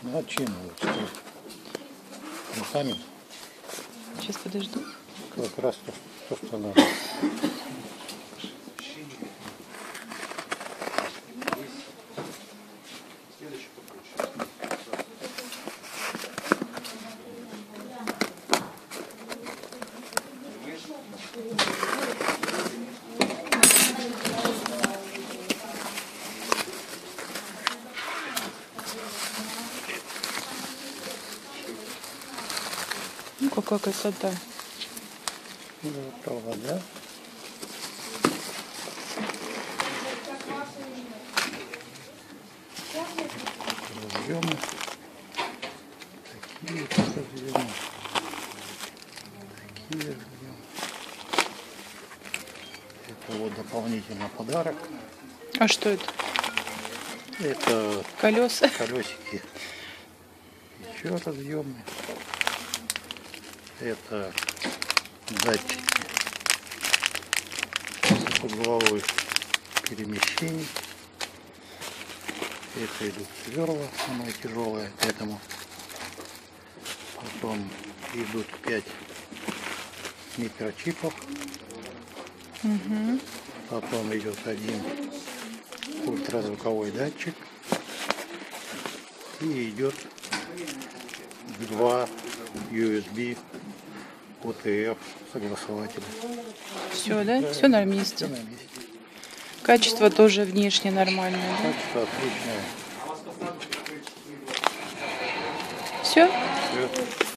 Ну, а чем вот? Руками Сейчас подожду. как раз то, что надо. Ну, какая красота. Готово, да? Разъемы. Такие разъемы. Такие разъемы. Это вот дополнительный подарок. А что это? Это Колеса? колесики. Еще разъемы. Это датчики угловых перемещений. Это идут сверла, самое тяжелое, поэтому потом идут 5 микрочипов. Угу. Потом идет один ультразвуковой датчик. И идет 2 USB OTF согласователя. Все, да? Все на месте. Все на месте. Качество тоже внешне нормальное. Да? Качество отличное. Все? Все.